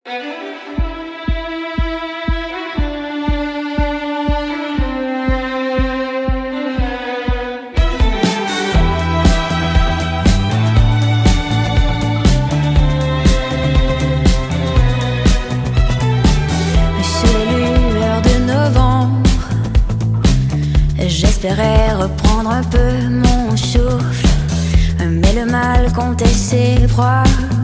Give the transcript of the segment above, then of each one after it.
J'espérais reprendre un peu mon souffle, mais le mal comptait ses proies.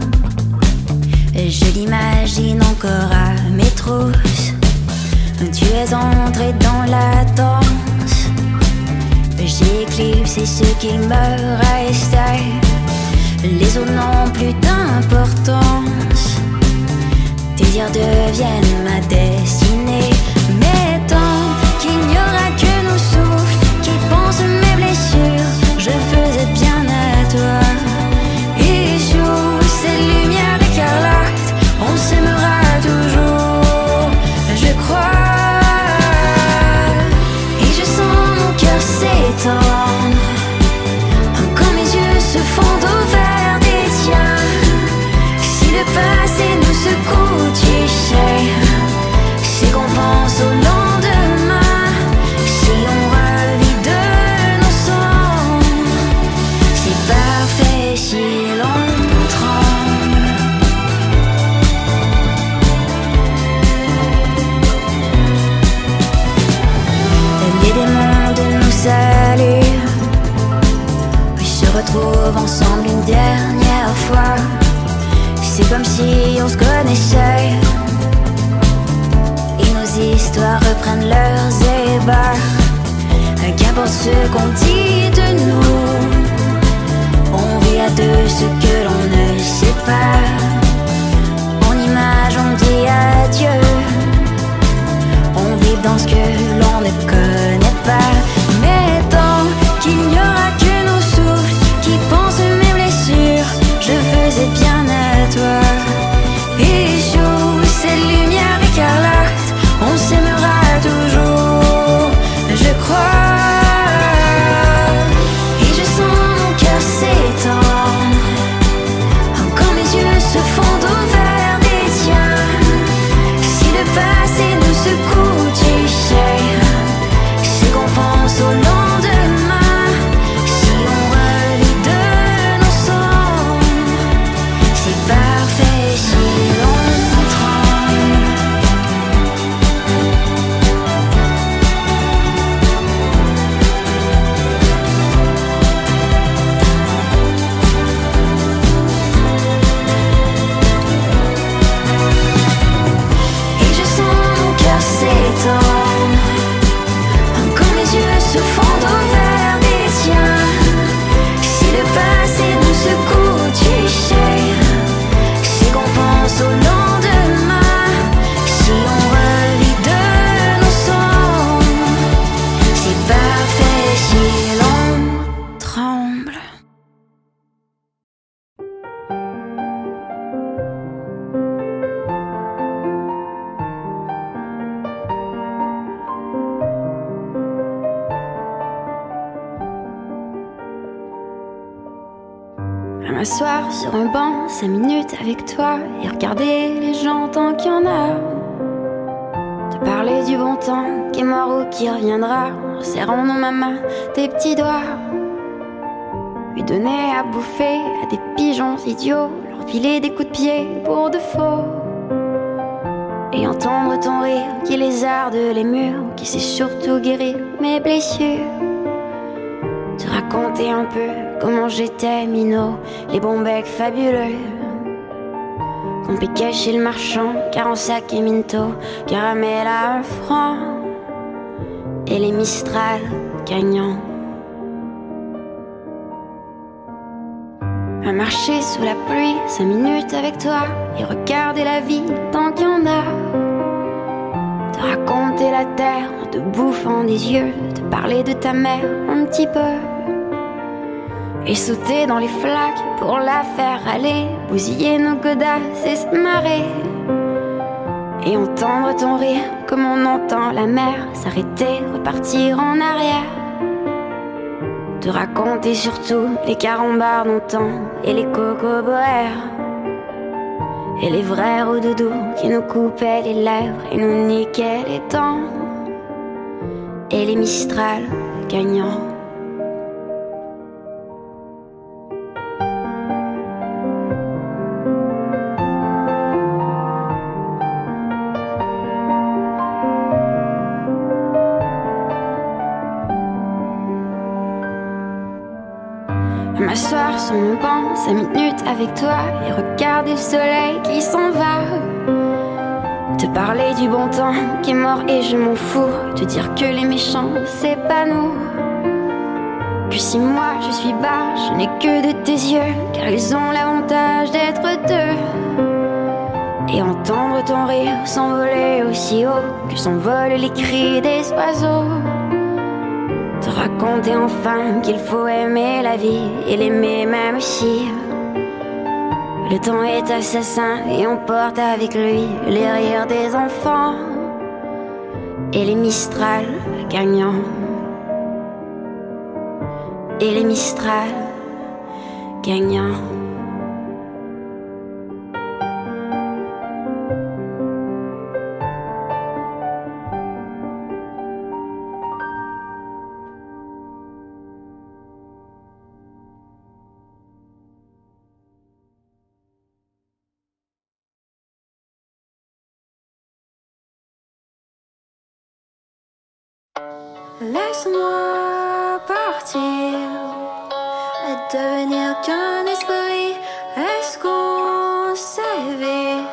Je l'imagine encore à mes trousses. Tu es entré dans la danse. J'ai éclipsé ce qu'il me restait. Les autres n'ont plus d'importance. Tes dires deviennent ma destinée. Mais tant qu'il n'y aura que nos souffles qui pensent mes blessures, je faisais bien à toi. Et sous ces lumières écarlates, on s'aimera toujours, je crois. Et je sens mon cœur s'étendre quand mes yeux se font au vert des tiens. Si le passé nous secoue, tu sais, c'est qu'on pense au lendemain. Si on revit de nos cendres, c'est parfait si l'on tremble. Les démons de nous saluent, puis se retrouvent ensemble une dernière fois. C'est comme si on se connaissait et nos histoires reprennent leurs ébats. Qu'importe ce qu'on dit de nous, on vit à deux ce que l'on ne sait pas. En image on dit adieu, on vit dans ce que l'on ne connaît pas. Mais tant qu'il n'y aura que nos souffles qui pensent mes blessures, je faisais bien à toi. Et sous ces lumières écarlates, on s'aimera toujours, je crois. Et je sens mon cœur s'étendre quand mes yeux se fondent au vert des tiens. Si le passé nous secoue, tu sais, c'est qu'on pense au lendemain. Si on revit de nos cendres, c'est parfait si l'on tremble. Et je sens mon cœur s'étendre quand mes yeux se fondent au vert des tiens. Si le passé nous secoue, tu sais, c'est qu'on pense au lendemain. Si on revit de nos cendres, c'est parfait si l'on tremble. À m'asseoir sur un banc 5 minutes avec toi et regarder les gens tant qu'il y en a. Te parler du bon temps qui est mort ou qui reviendra, en serrant dans ma main tes petits doigts. Lui donner à bouffer à des pigeons idiots, leur filer des coups de pied pour de faux. Et entendre ton rire qui lézarde les murs, qui sait surtout guérir mes blessures. Te raconter un peu comment j'étais minot, les bons becs fabuleux qu'on piquait chez le marchand, 40 sacs et minto, caramel à 1 franc, et les Mistral gagnants. À marcher sous la pluie 5 minutes avec toi et regarder la vie tant qu'il y en a. Te raconter la terre en te bouffant des yeux, te parler de ta mère un petit peu. Et sauter dans les flaques pour la faire aller, bousiller nos godasses et se marrer. Et entendre ton rire comme on entend la mer s'arrêter, repartir en arrière. Te raconter surtout les carambars d'antan et les cocoboères. Et les vrais doudous qui nous coupaient les lèvres et nous niquaient les dents. Et les Mistral gagnants. M'asseoir sur mon banc 5 minutes avec toi et regarder le soleil qui s'en va. Te parler du bon temps qui est mort et je m'en fous. Te dire que les méchants c'est pas nous. Que si moi je suis bas, je n'ai que de tes yeux, car ils ont l'avantage d'être deux. Et entendre ton rire s'envoler aussi haut que s'envolent les cris des oiseaux. Te raconter enfin qu'il faut aimer la vie et l'aimer même aussi. Le temps est assassin et on porte avec lui les rires des enfants et les Mistral gagnants. Et les Mistral gagnants. Laisse-moi partir et devenir qu'un esprit. Est-ce qu'on s'éveille?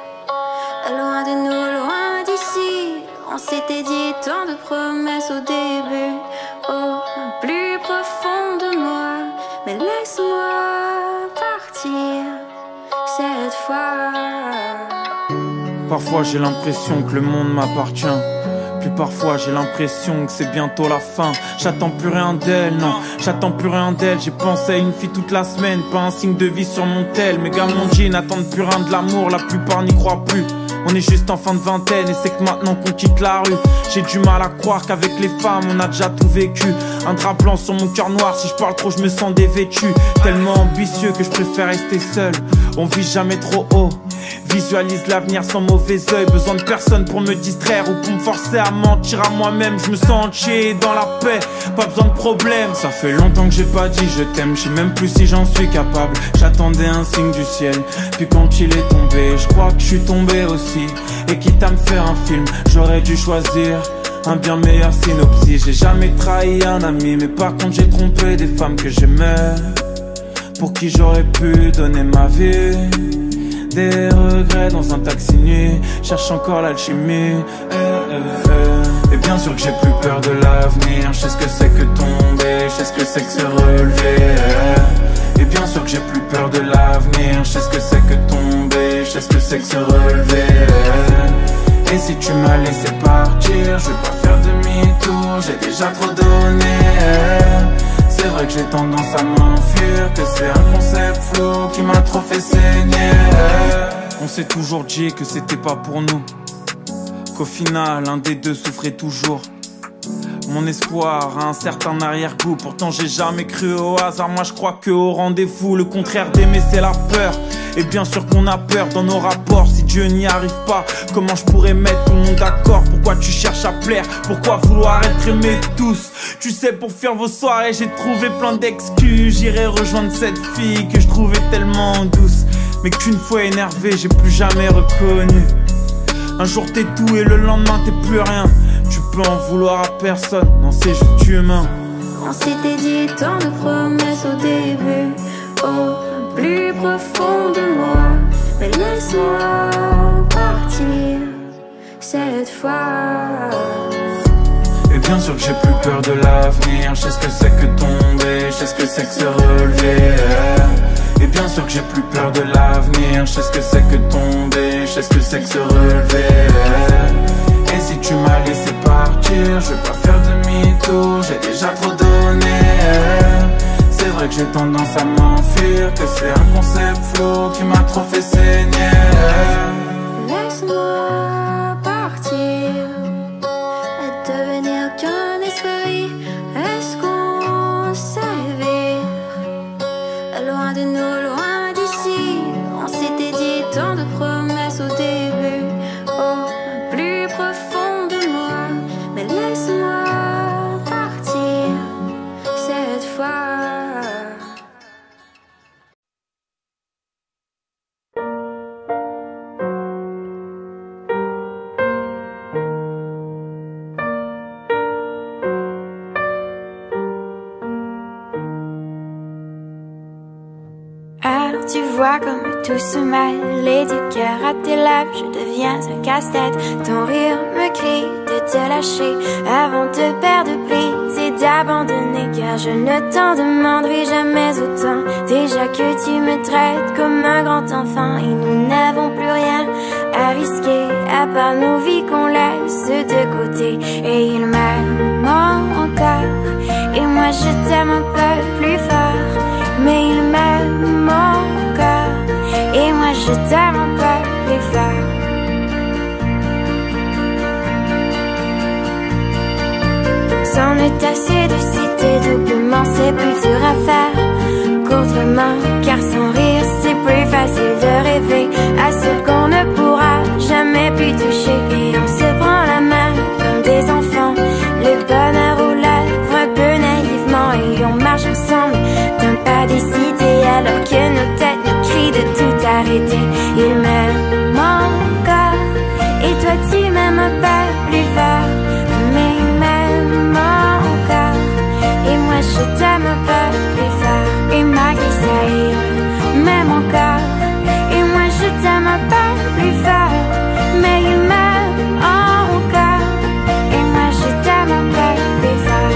Loin de nous, loin d'ici. On s'était dit tant de promesses au début, au plus profond de moi. Mais laisse-moi partir cette fois. Parfois j'ai l'impression que le monde m'appartient. Puis parfois j'ai l'impression que c'est bientôt la fin. J'attends plus rien d'elle, non, j'attends plus rien d'elle. J'ai pensé à une fille toute la semaine, pas un signe de vie sur mon tel. Mes gars mon G n'attendent plus rien de l'amour, la plupart n'y croient plus. On est juste en fin de vingtaine et c'est que maintenant qu'on quitte la rue. J'ai du mal à croire qu'avec les femmes on a déjà tout vécu. Un drap blanc sur mon cœur noir, si je parle trop je me sens dévêtu. Tellement ambitieux que je préfère rester seul. On vise jamais trop haut, visualise l'avenir sans mauvais oeil. Besoin de personne pour me distraire ou pour me forcer à mentir à moi-même. Je me sens entier dans la paix, pas besoin de problème. Ça fait longtemps que j'ai pas dit je t'aime, je sais même plus si j'en suis capable. J'attendais un signe du ciel, puis quand il est tombé, je crois que je suis tombé aussi. Et quitte à me faire un film, j'aurais dû choisir un bien meilleur synopsis. J'ai jamais trahi un ami, mais par contre j'ai trompé des femmes que j'aimais, pour qui j'aurais pu donner ma vie. Des regrets dans un taxi nuit, cherche encore l'alchimie. Et bien sûr que j'ai plus peur de l'avenir. Je sais ce que c'est que tomber, je sais ce que c'est que se relever. Et bien sûr que j'ai plus peur de l'avenir. Je sais ce que c'est que tomber, je sais ce que c'est que se relever. Et si tu m'as laissé partir, je vais pas faire demi-tour, j'ai déjà trop donné. C'est vrai que j'ai tendance à m'enfuir, que c'est un concept flou qui m'a trop fait saigner. On s'est toujours dit que c'était pas pour nous, qu'au final un des deux souffrait toujours. Mon espoir a un certain arrière-goût, pourtant j'ai jamais cru au hasard. Moi je crois que au rendez-vous, le contraire d'aimer c'est la peur. Et bien sûr qu'on a peur dans nos rapports. Si Dieu n'y arrive pas, comment je pourrais mettre tout le monde d'accord? Pourquoi tu cherches à plaire? Pourquoi vouloir être aimé de tous? Tu sais, pour faire vos soirées j'ai trouvé plein d'excuses. J'irai rejoindre cette fille que je trouvais tellement douce, mais qu'une fois énervé j'ai plus jamais reconnu. Un jour t'es tout et le lendemain t'es plus rien. Tu peux en vouloir à personne, non c'est juste humain. On s'était dit tant de promesses au début, au plus profond de moi. Mais laisse-moi partir cette fois. Et bien sûr que j'ai plus peur de l'avenir. Je sais ce que c'est que tomber, je sais ce que c'est que se relever. Et bien sûr que j'ai plus peur de l'avenir. Je sais ce que c'est que tomber, je sais ce que c'est que se relever. Et si tu m'as laissé partir, je vais pas faire demi-tour, j'ai déjà trop donné. C'est vrai que j'ai tendance à m'enfuir, que c'est un concept flou qui m'a trop fait saigner. Laisse-moi partir et devenir qu'un esprit. Est-ce qu'on s'éveille? Loin de nous, loin d'ici. On s'était dit tant de vois comme tout se mêle et du cœur à tes lèvres, je deviens un casse-tête. Ton rire me crie de te lâcher avant de perdre prise et d'abandonner, car je ne t'en demanderai jamais autant. Déjà que tu me traites comme un grand enfant et nous n'avons plus rien à risquer à part nos vies qu'on laisse de côté. Et il m'aime encore et moi je t'aime un peu plus fort, mais il m'aime encore et moi je t'aime un peu plus fort. C'en est assez de citer doublement, c'est plus dur à faire qu'autrement, car sans rire c'est plus facile de rêver à ce qu'on ne pourra jamais plus toucher. Et on se prend la main comme des enfants, le bonheur aux lèvres un peu naïvement, et on marche ensemble d'un pas décidé alors que nos têtes nous crient de tout arrêter. Il m'aime encore et toi tu m'aimes un peu plus fort, mais il m'aime encore et moi je t'aime un peu plus fort. Et malgré ça il m'aime encore et moi je t'aime un peu plus fort, mais il m'aime encore et moi je t'aime un peu plus fort.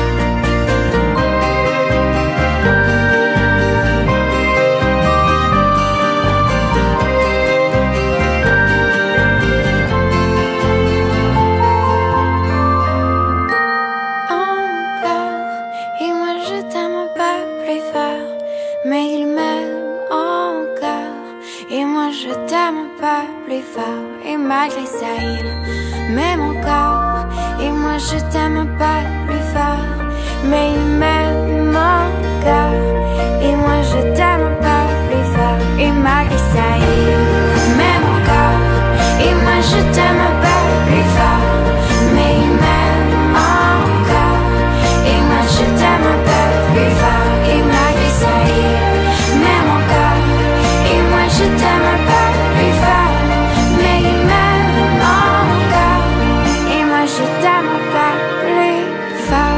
Et malgré ça il m'aime encore et moi je t'aime un peu plus fort, mais il m'aime encore et moi je t'aime un peu plus fort. Et malgré ça il m'aime encore et moi je t'aime un peu plus fort, mais il m'aime encore et moi je t'aime un peu plus fort. Et malgré ça il m'aime encore et moi je t'aime un peu plus fort, mais il m'aime encore et moi je t'aime un peu plus fort.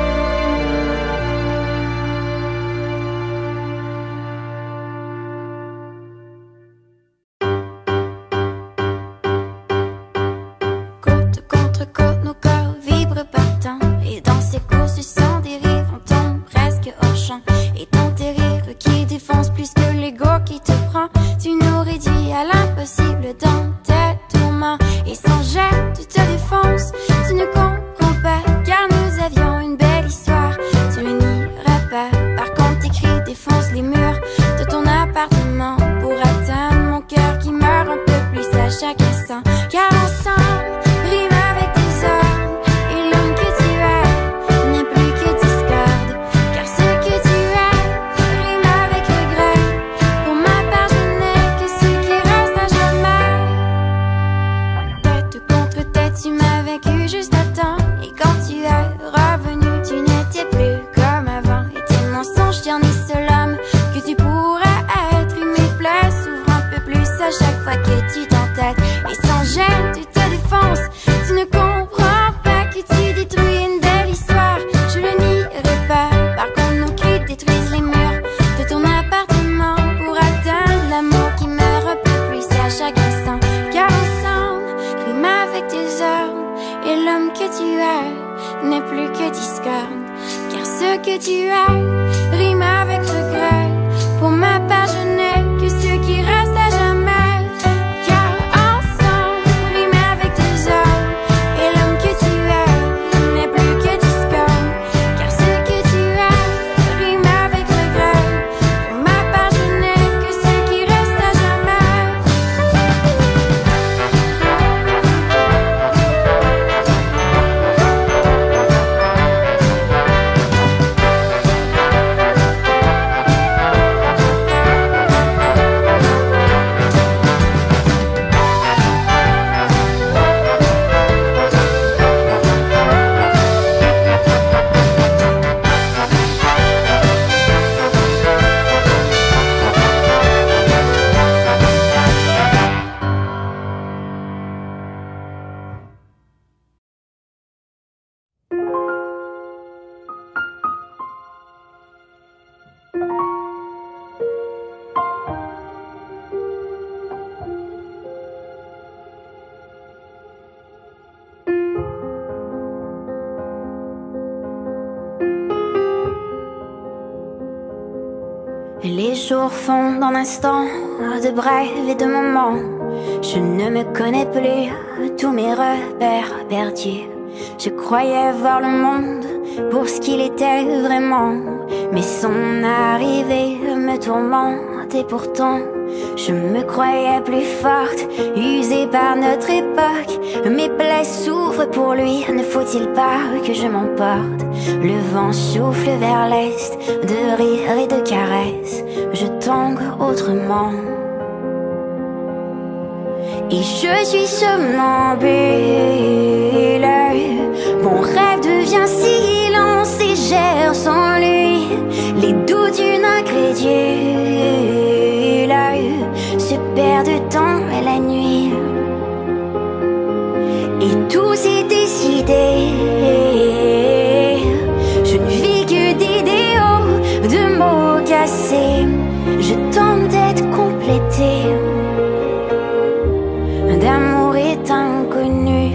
Côte contre côte, nos corps vibrent partant, et dans ces courses sans dérive, on tombe presque hors champ. Et ton rires qui défonce plus que l'ego qui te prend, tu nous réduis à l'impossible dans tes tourments. Et sans gêne, tu te défonces, tu ne comprends pas, car nous avions une belle histoire, tu ne nieras pas. Par contre tes cris défoncent les murs de ton appartement pour atteindre mon cœur qui meurt un peu plus à chaque instant. Car ensemble, rime avec tes hommes, et l'homme que tu es n'est plus que discorde, car ce que tu es rime avec regret. Pour ma part je n'ai que ce qui reste à jamais. Tête contre tête tu m'as vaincu juste à temps, et quand tu es revenu tu n'étais plus comme avant. Et tes mensonges ternissent l'homme que tu pourrais être, et mes plaies s'ouvrent un peu plus à chaque fois que tu t'entêtes. Et sans gêne tu te défonces, tu ne comprends pas que tu détruis une belle histoire, je le nierai pas. Par contre nos cris détruisent les murs de ton appartement pour atteindre l'amour qui meurt un peu plus à chaque instant. Car ensemble, rime avec tes ordres, et l'homme que tu es n'est plus que discorde, car ce que tu es rime avec regret. Pour ma part je n'ai que ce qui reste à jamais. Car ensemble, rime avec tes ordres, et l'homme que tu es n'est plus que discorde, car ce que tu es rime avec regret. Pour ma part je n'ai que ce qui reste à jamais. jours fondent en instants de brèves et de moments. Je ne me connais plus, tous mes repères perdus. Je croyais voir le monde pour ce qu'il était vraiment, mais son arrivée me tourmente et pourtant je me croyais plus forte, usée par notre époque. Mes plaies souffrent pour lui, ne faut-il pas que je m'emporte? Le vent souffle vers l'est, de rire et de caresses, je tangue autrement. Et je suis somnambule, mon rêve devient silence et j'erre sans lui. Les doutes d'une incrédule se perdent dans la nuit. Et tout s'est décidé, je ne vis que d'idéaux, de mots cassés. Je tente d'être complétée, d'amour est inconnu.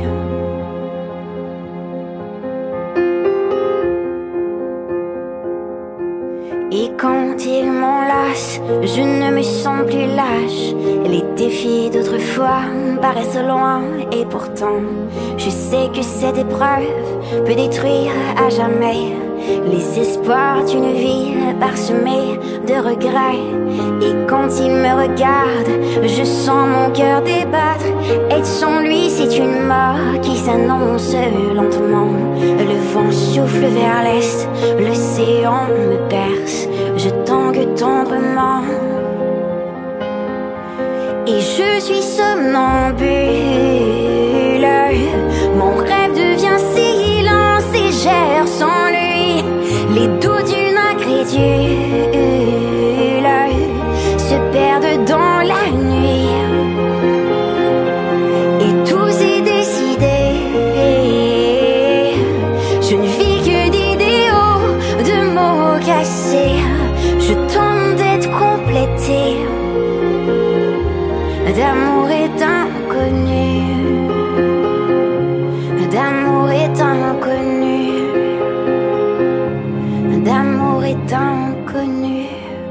Et quand il m'enlace, je ne me sens plus lâche. Les défis d'autrefois paraissent loin et pourtant je sais que cette épreuve peut détruire à jamais les espoirs d'une vie parsemée de regrets. Et quand il me regarde, je sens mon cœur débattre. Être sans lui, c'est une mort qui s'annonce lentement. Le vent souffle vers l'est, l'océan me perce, je tangue tendrement. Et je suis somnambule, mon rêve devient silence et j'erre sans lui. Les doutes d'une incrédule se perdent dans la nuit. Et tout s'est décidé, je ne vis que d'idéaux, de mots cassés. Je tente d'être complétée, d'amour est inconnu, d'amour est inconnu, d'amour est inconnu.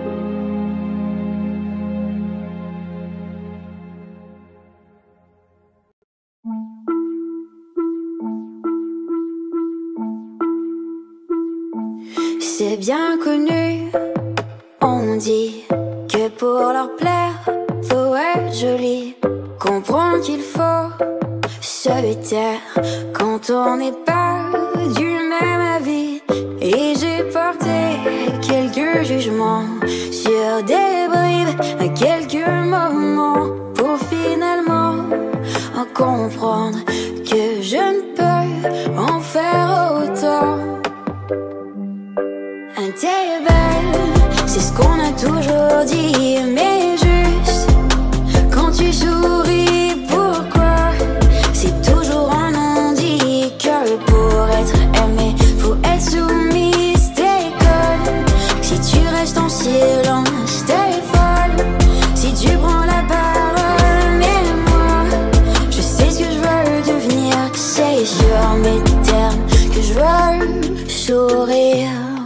C'est bien connu, on dit que pour leur plaire, faut être joli, comprendre qu'il faut se taire quand on n'est pas du même avis. Et j'ai porté quelques jugements sur des bribes, quelques moments, pour finalement en comprendre que je ne peux en faire autant. T'es belle, c'est ce qu'on a toujours dit, mais juste quand tu souris, pourquoi c'est toujours un non-dit? Que pour être aimé, faut être soumise, t'es conne. Si tu restes en silence, t'es folle. Si tu prends la parole, mais moi, je sais ce que je veux devenir. C'est sur mes termes que je veux sourire.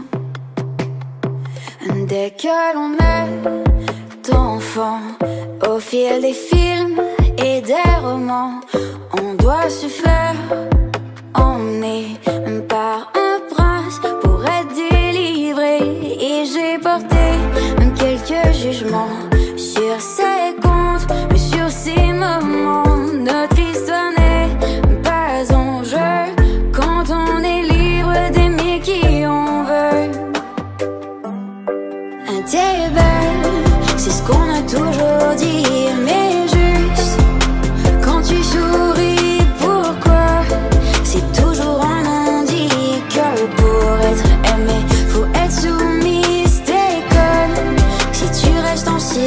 Dès que l'on est enfant, au fil des films et des romans, on doit se faire emmener par un prince pour être délivré. Et j'ai porté quelques jugements sur ces contes, sur ces moments. Notre histoire n'est pas en jeu quand on est libre d'aimer qui on veut. T'es belle, c'est ce qu'on a toujours dit, mais juste quand tu souris, pourquoi c'est toujours un non-dit? Que pour être aimé, faut être soumise, t'es conne. Si tu restes en silence,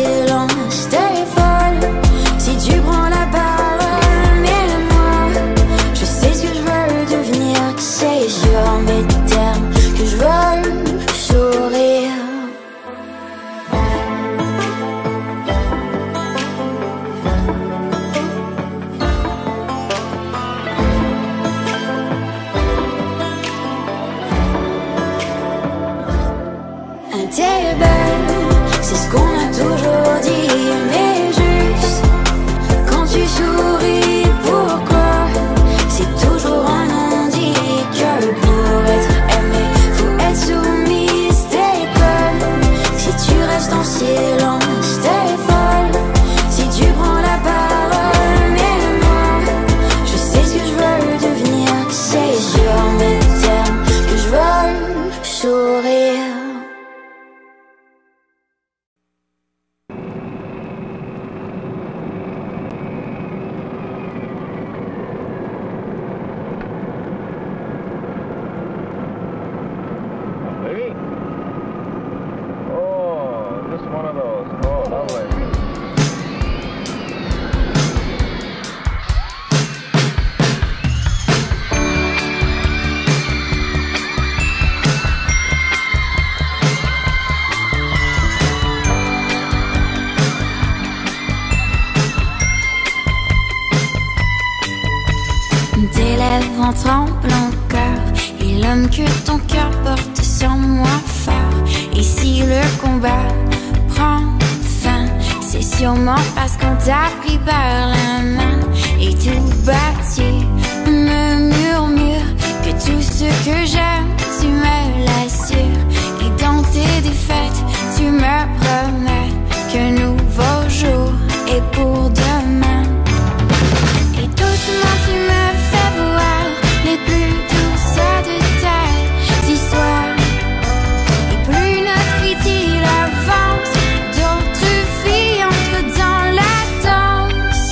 lèvres en tremblent encore. Et l'homme que ton cœur porte sur moi fort. Et si le combat prend fin, c'est sûrement parce qu'on t'a pris par la main. Et tout bas tu me murmures que tout ce que j'aime, tu me l'assures. Et dans tes défaites, tu me promets qu'un nouveau jour est pour demain. Et doucement tu me fais voir les plus douces de tes histoires. Et plus notre idylle avance, d'autres filles entrent dans la danse.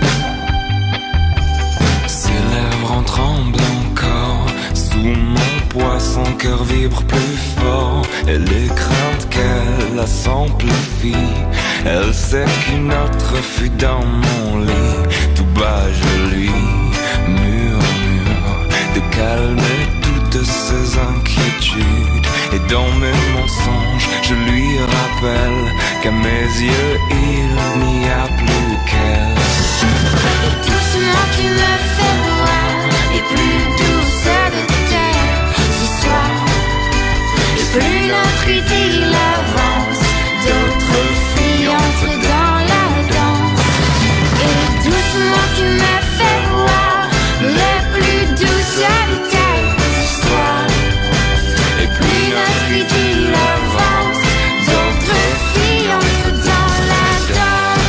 Ses lèvres en tremblent encore. Sous mon poids, son cœur vibre plus fort. Et les craintes qu'elle a s'amplifient. Elle sait qu'une autre fut dans mon lit. Tout bas je lui murmure de calmer toutes ses inquiétudes. Et dans mes mensonges je lui rappelle qu'à mes yeux il n'y a plus qu'elle. Et doucement tu me fais voir les plus douces de tes histoires. Et plus notre idylle avance, d'autres filles entrent dans la danse. Et doucement tu me fais voir les plus douces de tes histoires. Et plus notre idylle avance, d'autres filles entrent dans la danse.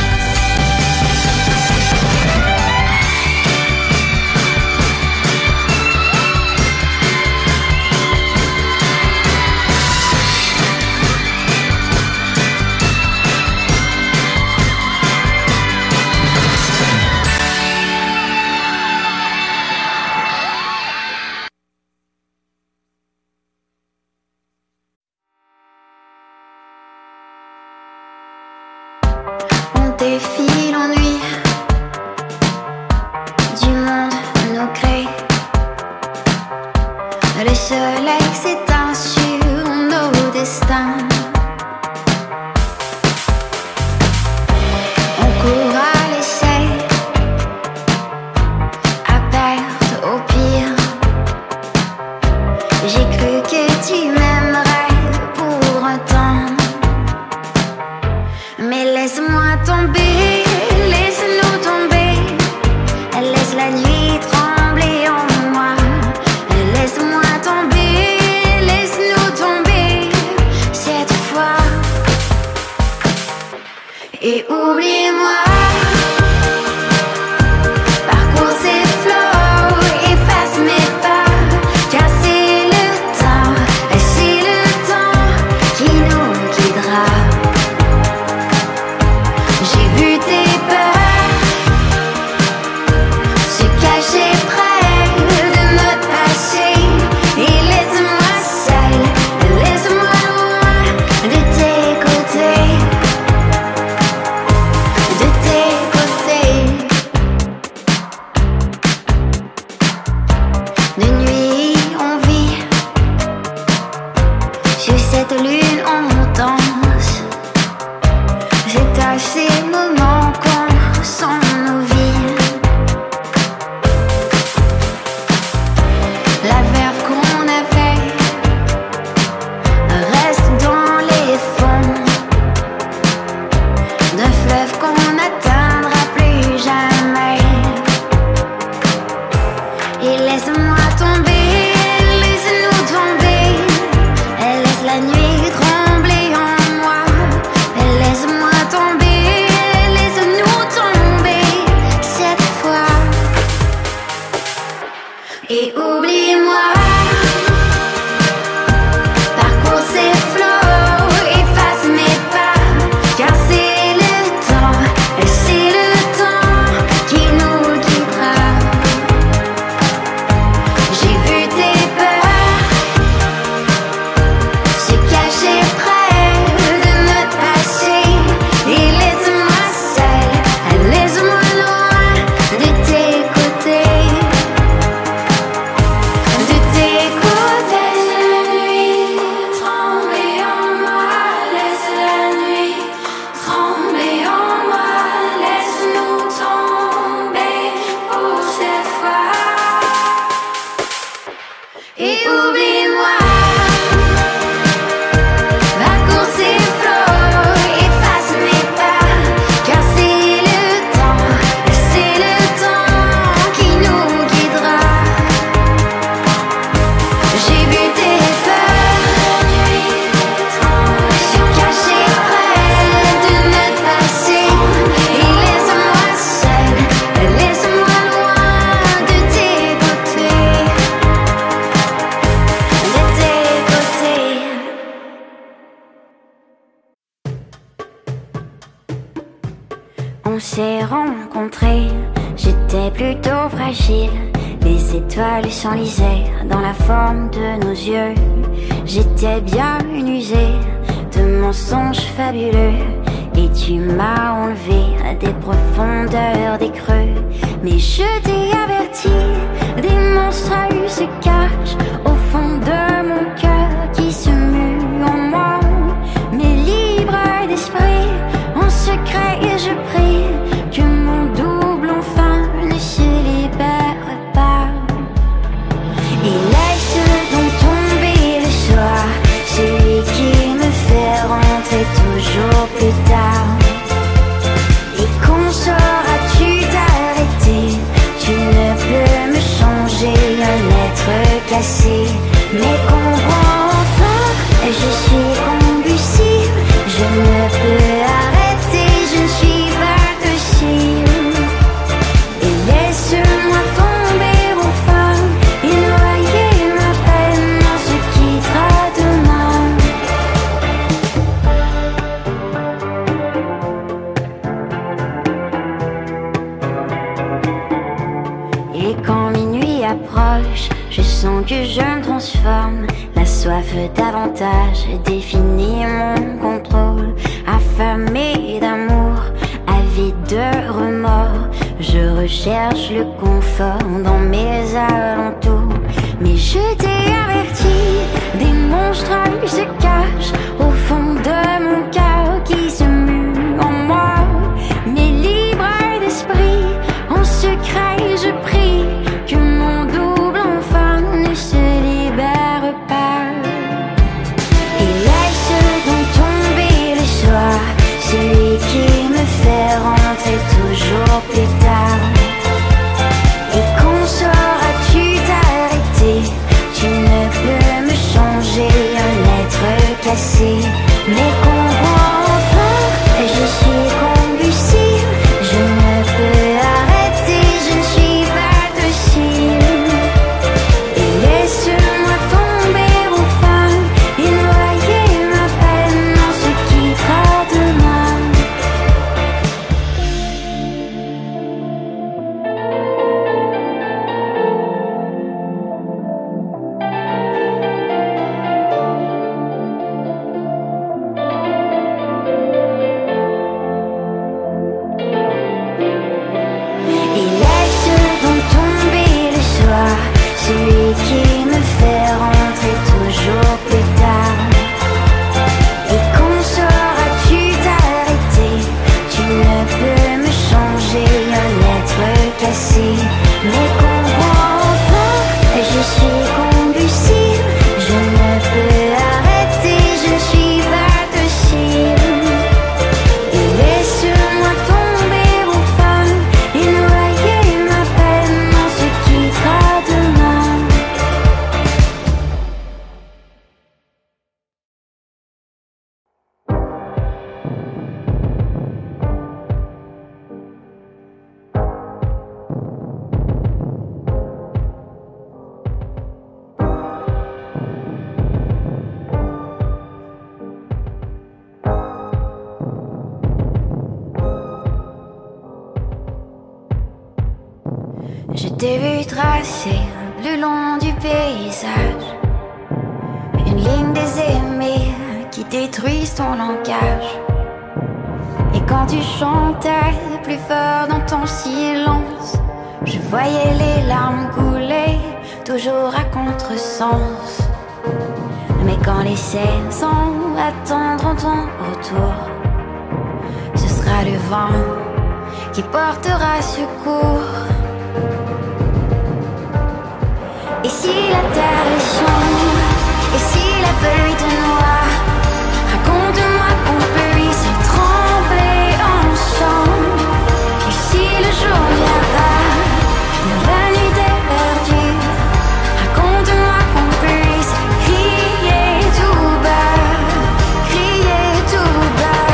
On défie l'ennui du monde nous crée. Le soleil s'éteint sur nos destins. On court à l'essai, à perte au pire. J'ai cru que tu m'aimerais pour un temps. Mais laisse-moi tomber, laisse-nous tomber. Laisse la nuit trembler en moi. Laisse-moi tomber, laisse-nous tomber cette fois. Et oublie-moi. Parcours ces flots, efface mes pas. Car c'est le temps qui nous guidera. J'ai vu tes peurs se cacher près de notre passé. Et laisse-moi seule, laisse-moi loin de tes côtés. De tes côtés. De nuit on vit, sur cette lune on danse. C'est à ces moments qu'on sent nos vies. La verve qu'on avait reste dans les fonds d'un fleuve qu'on n'atteindra plus jamais. Et laisse-moi tomber, laisse-nous tomber. Elle laisse la nuit trembler en moi. Elle laisse-moi tomber, laisse-nous tomber cette fois. Et oublie-moi. Parcours ces flots, efface mes pas. Car c'est le temps qui nous guidera. J'ai vu tes peurs se cacher près de notre passé. Et laisse-moi seule, laisse-moi loin de tes côtés. rencontré, j'étais plutôt fragile. Les étoiles s'enlisaient dans la forme de nos yeux. J'étais bien usée de mensonges fabuleux. Et tu m'as enlevé des profondeurs, des creux. Mais je t'ai averti, des monstres se cachent au fond de mon cœur qui se mue en moi. Mais libre d'esprit, en secret je prie que mon double enfin ne se libère pas. Et laisse donc tomber le soir, celui qui me fait rentrer toujours plus tard. Et quand sauras-tu t'arrêter? Tu ne peux me changer, un être cassé. Mais comprends enfin, je suis combustible. Je ne peux arrêter, je ne suis pas docile. Et laisse-moi tomber enfin et noyer ma peine dans ce qui quittera demain. Et quand minuit approche, je sens que je me transforme. La soif davantage définit mon contrôle. Affamé d'amour, avide de remords, je recherche le confort dans mes alentours. Mais je t'ai averti, des monstres se cachent au fond de mon cœur qui se mue en moi. Mais libre d'esprit, en secret je prie que mon double enfin ne se libère pas. Et laisse donc tomber le soir, celui qui me fait rentrer toujours plus tard. Et quand sauras-tu t'arrêter? Tu ne peux me changer, un être cassé. Mais comprends enfin, je suis combustible. Je ne peux arrêter, je ne suis pas docile. Et laisse-moi tomber enfin et noyer ma peine dans ce qui quittera demain. Et laisse donc tomber le soir, celui qui me fait rentrer toujours plus tard. Et quand sauras-tu t'arrêter? Tu ne peux me changer, un être cassé. Mais comprends enfin, je suis combustible. Je ne peux arrêter, je ne suis pas docile. Et laisse-moi tomber enfin et noyer ma peine dans ce qui quittera demain. Je t'ai vu tracer le long du paysage une ligne des aimés qui détruisent ton langage. Et quand tu chantais plus fort dans ton silence, je voyais les larmes couler, toujours à contresens. Mais quand les saisons attendront ton retour, ce sera le vent qui portera secours. Et si la terre est sombre, et si la pluie te noie, raconte-moi qu'on puisse trembler ensemble. Et si le jour viendra, la nuit est perdue, raconte-moi qu'on puisse crier tout bas, crier tout bas.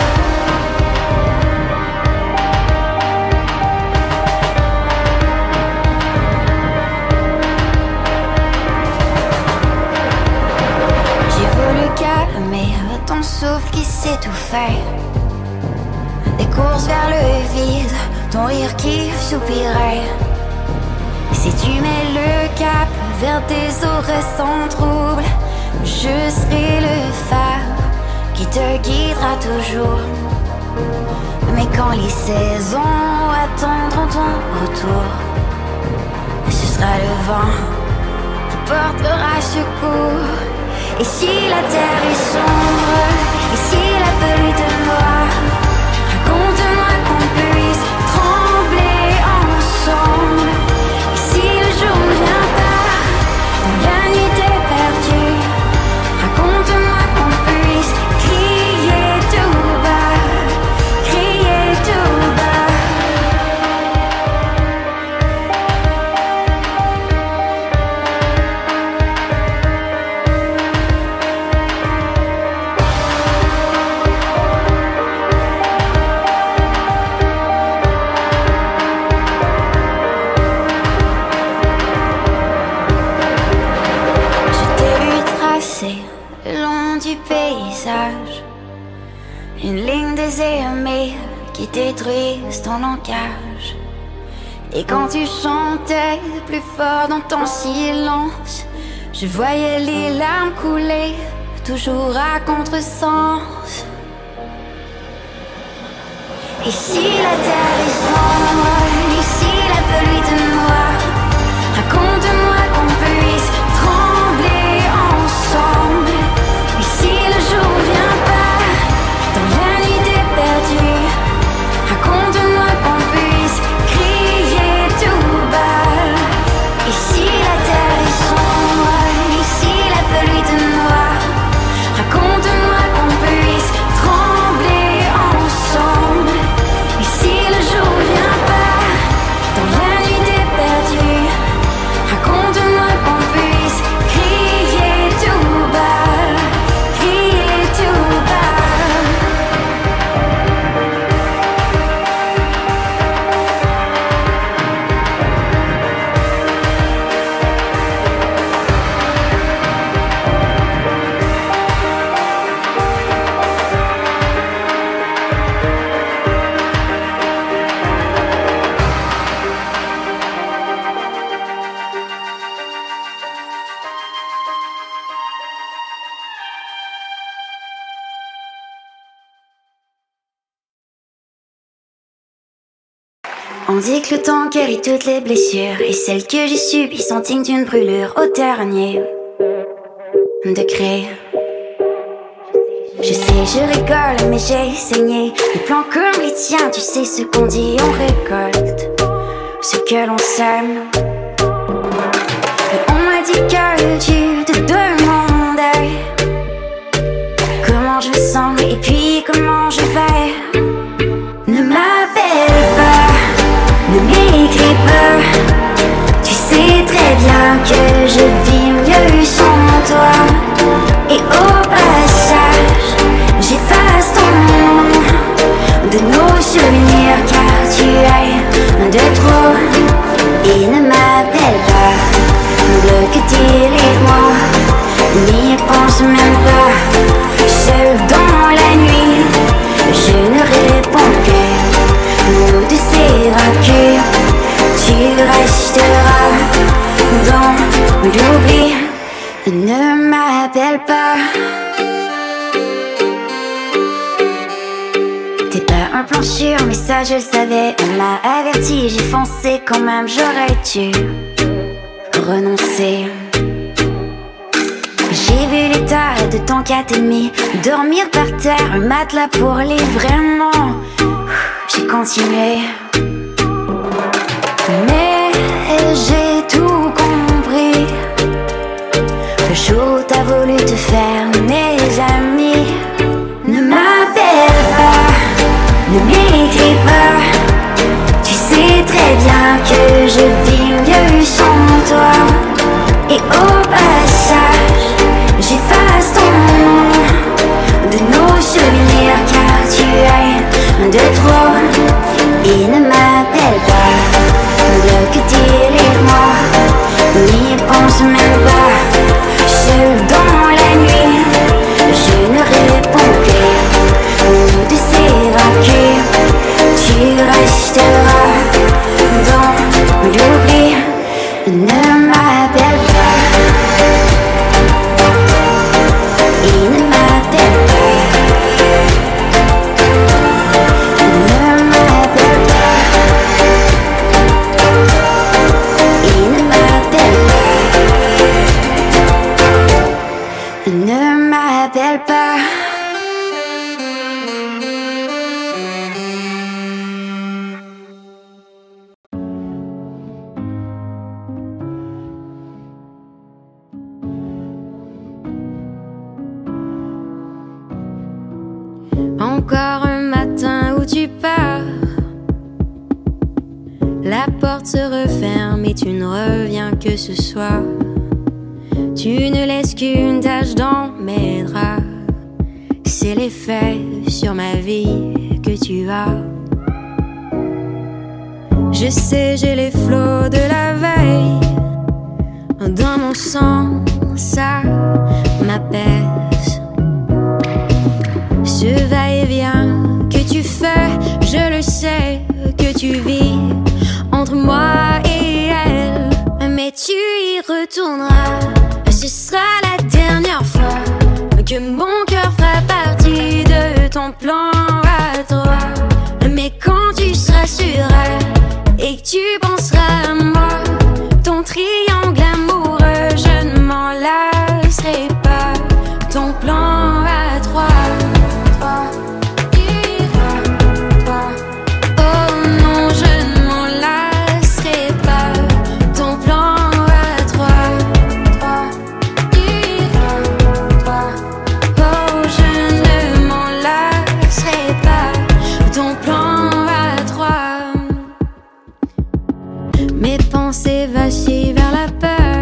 Calmer ton souffle qui s'étouffait, des courses vers le vide, ton rire qui soupirait. Si tu mets le cap vers des eaux sans trouble, je serai le phare qui te guidera toujours. Mais quand les saisons attendront ton retour, ce sera le vent qui portera secours. Et si la terre est sombre, et si la feuille te noie, raconte-moi qu'on puisse trembler ensemble. Et si le jour ne vient pas, quand la nuit est perdue, raconte-moi qu'on puisse crier tout bas, crier tout bas. Le long du paysage, une ligne désaimée qui détruise ton langage. Et quand tu chantais plus fort dans ton silence, je voyais les larmes couler, toujours à contresens. Et si la terre est sombre, et si la pluie te noie, raconte-moi qu'on puisse trembler ensemble. Et si le jour vient pas, dans la nuit t'es perdu, raconte-moi qu'on puisse crier tout bas. Et si la terre est sombre, et si la pluie te noie, raconte-moi qu'on puisse trembler ensemble. Et si le jour vient pas, dans la nuit t'es perdu, raconte-moi qu'on puisse crier tout bas, crier tout bas. On dit que le temps guérit toutes les blessures, et celles que j'ai subies sont dignes d'une brûlure au dernier degré. Je sais, je rigole, mais j'ai saigné. Les plans comme les tiens, tu sais ce qu'on dit, on récolte ce que l'on sème. Et on m'a dit que tu te demandais comment je me sens et puis comment je vais. Ne m'appelle pas, ne m'écris pas, tu sais très bien que je vis mieux sans toi. Et au passage, j'efface ton nom de nos souvenirs, car tu es de trop. Et ne m'appelle pas, bloque délire-moi, n'y pense même pas. Seul dans la nuit, je ne réponds plus. Nous deux c'est vaincu, tu resteras dans l'oubli. Ne m'appelle pas. T'es pas un plan sûr, mais ça je le savais. On m'a averti, j'ai foncé quand même, j'aurais dû renoncer. J'ai vu l'état de ton 4,5, dormir par terre, un matelas pour les vraiment. J'ai continué, mais j'ai tout compris. Le jour où t'as voulu te faire mes amis. Ne m'appelle pas, ne m'écris pas, tu sais très bien que je vis mieux sans toi. Et au passage, j'efface ton nom de nos souvenirs, car tu es de trop. Et ne m'appelle pas, bloque délire-moi, n'y pense même pas. Seul dans la nuit, je ne réponds plus. Nous deux c'est vaincu, tu resteras Encore un matin où tu pars, la porte se referme et tu ne reviens que ce soir. Tu ne laisses qu'une tache dans mes draps. C'est l'effet sur ma vie que tu as. Je sais, j'ai les flots de la veille dans mon sang, ça m'apaise. Ce va-et-vient que tu fais, je le sais, que tu vis entre moi et elle. Mais tu y retourneras, ce sera la dernière fois que mon cœur fera partie de ton plan à toi. Mais quand tu seras sur elle et que tu penseras à moi, ton triangle amoureux, je ne m'en lasserai pas. Ton plan à trois. Vacille vers la peur.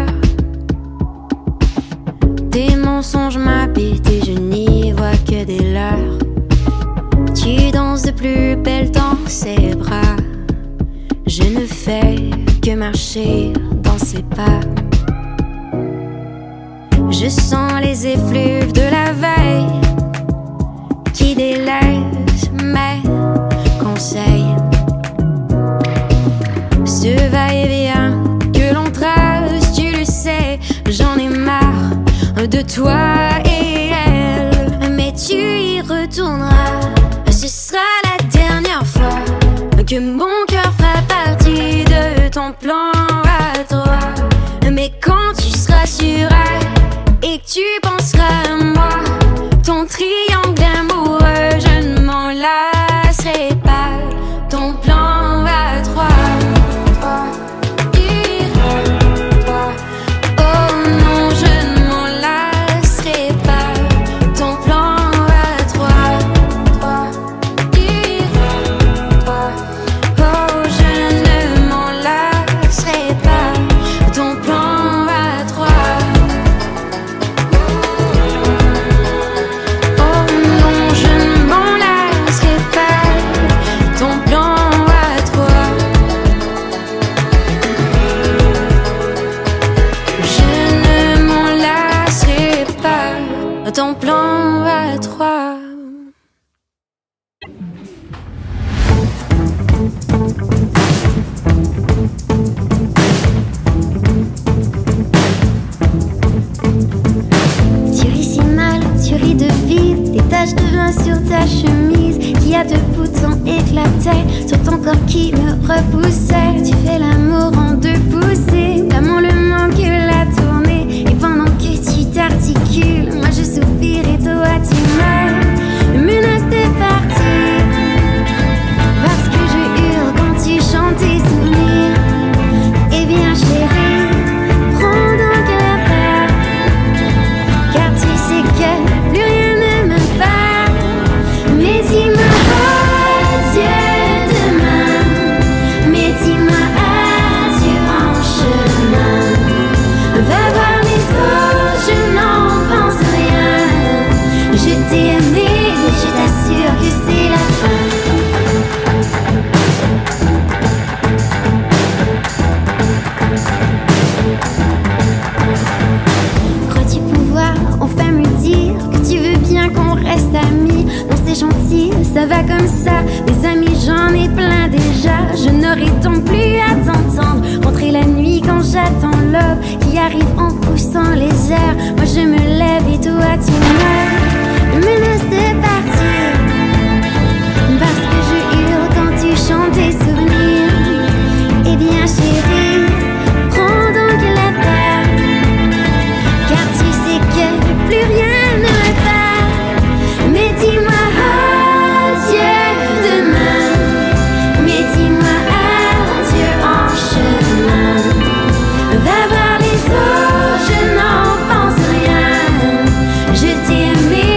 Tes mensonges m'habitent et je n'y vois que des leurres. Tu danses de plus belle dans ses bras. Je ne fais que marcher dans ses pas. Je sens les effluves de la veille qui délaissent mes conseils. Ce va-et-vient que l'on trace, tu le sais, j'en ai marre de toi et elle. Mais tu y retourneras, ce sera la dernière fois que mon cœur fera partie de ton plan à toi. Mais quand tu seras sur elle et que tu penseras à moi, ton triangle amoureux, je ne m'en lasserai pas. Ton plan à trois. Ton plan à trois. Tu ris si mal, tu ris de vide, des taches de vin sur ta chemise qui a deux boutons éclatés sur ton corps qui me repoussait. Tu fais l'amour en deux poussées, comme le manque la tournée. Et pendant que tu t'articules, moi je soupire et toi tu meurs, me menace de partir. Parce que je hurle quand tu chantes tes souvenirs. Eh bien chérie, prends donc la part, car tu sais que plus rien ne me part. Mais dis-moi adieu demain, mais dis-moi adieu en chemin. Va voir mes eaux, je n'en pense rien. Je t'ai aimé, mais je t'assure que c'est la fin. Crois-tu pouvoir enfin me dire que tu veux bien qu'on reste amis? Non, c'est gentil, ça va comme ça. Des amis, j'en ai plein déjà. Je n'aurai donc plus à t'entendre rentrer la nuit quand j'attends l'aube qui arrive en poussant les airs. Moi je me lève et toi tu meurs, me menace de partir. Parce que je hurle quand tu chantes tes souvenirs. Eh bien chérie, prends donc la terre, car tu sais que plus rien ne me part. Mais dis-moi adieu demain, mais dis-moi adieu en chemin. Va voir les eaux, je n'en pense rien. Je t'ai aimé,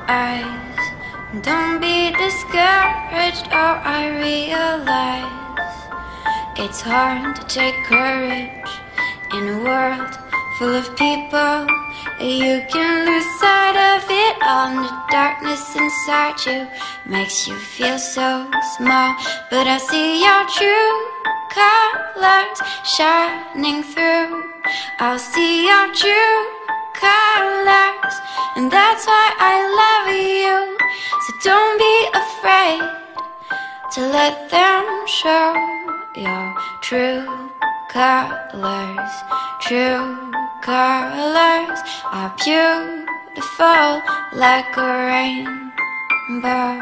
eyes. Don't be discouraged, oh, I realize it's hard to take courage in a world full of people. You can lose sight of it all, and the darkness inside you makes you feel so small. But I see your true colors shining through. I'll see your true colors, and that's why I love you. So don't be afraid to let them show your true colors. True colors are beautiful like a rainbow.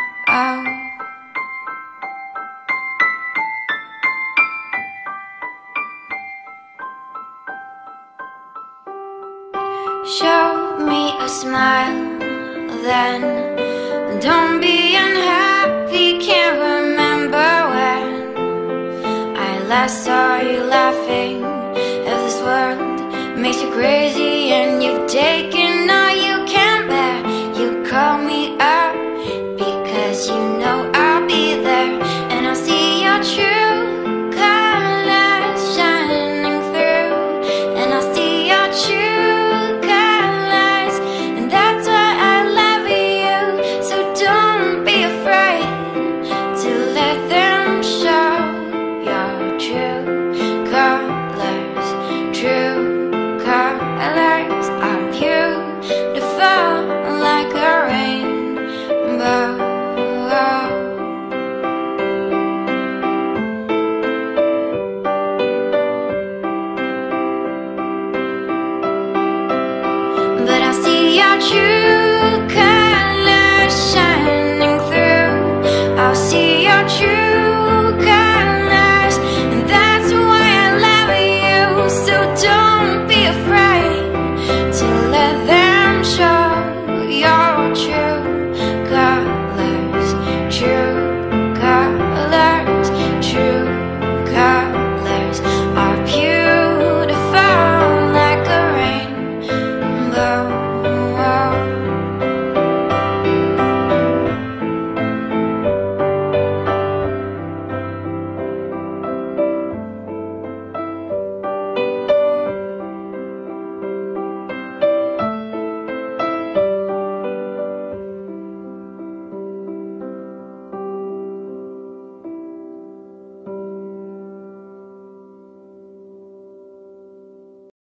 Show me a smile then. Don't be unhappy, can't remember when I last saw you laughing. If this world makes you crazy and you've taken